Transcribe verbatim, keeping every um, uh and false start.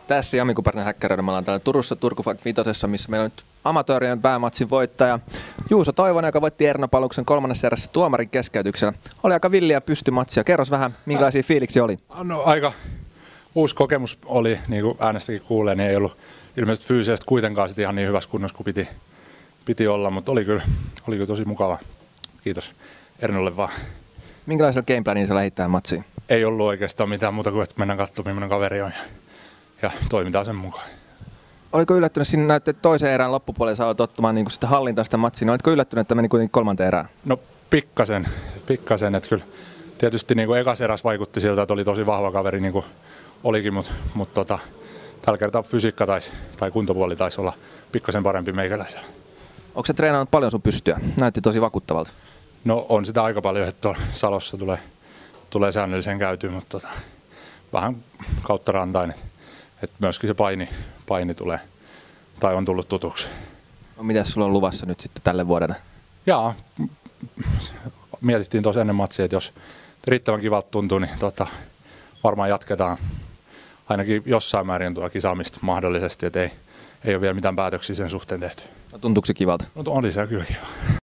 Tässä Jami Kuparinen Häkkäröiden. Me ollaan täällä Turussa Turku Vitosessa, missä meillä on nyt amatöörien päämatsin voittaja Juuso Toivonen, joka voitti Erno Paluksen kolmannessa erässä tuomarin keskeytyksellä. Oli aika villiä pystymatsia. Kerros vähän, minkälaisia fiiliksi oli? No, aika uusi kokemus oli, niin kuin äänestäkin kuulee, niin ei ollut ilmeisesti fyysisesti kuitenkaan sit ihan niin hyvässä kunnossa kuin piti, piti olla, mutta oli kyllä, oli kyllä tosi mukava. Kiitos Ernolle vaan. Minkälaisella gameplanin sä lähdit tähän matsiin? Ei ollut oikeastaan mitään muuta kuin, että mennään katsomaan, millainen kaveri on ja, ja toimitaan sen mukaan. Oliko yllättynyt, siinä näytti, että toisen erään loppupuolella saa ottamaan niin sitä hallintaa sitä matsia. Oletko yllättynyt, että meni kuitenkin kolmanteen erään? No pikkasen, pikkasen, että kyllä tietysti niin kuin ekas eräs vaikutti siltä, että oli tosi vahva kaveri niin kuin olikin, mutta, mutta tota, tällä kertaa fysiikka taisi, tai kuntopuoli taisi olla pikkasen parempi meikäläisellä. Onko se treenannut paljon sun pystyä? Näytti tosi vakuuttavalta. No on sitä aika paljon, että tuolla Salossa tulee, tulee säännölliseen käytyyn, mutta tota, vähän kautta rantain, että, että myöskin se paini, paini tulee, tai on tullut tutuksi. No, mitäs sulla on luvassa nyt sitten tälle vuodelle? Jaa, mietittiin tuossa ennen matsia, että jos riittävän kivalta tuntuu, niin tota, varmaan jatketaan ainakin jossain määrin tuo kisaamista mahdollisesti, että ei, ei ole vielä mitään päätöksiä sen suhteen tehty. No, tuntuuko se kivalta? No oli se kyllä kiva.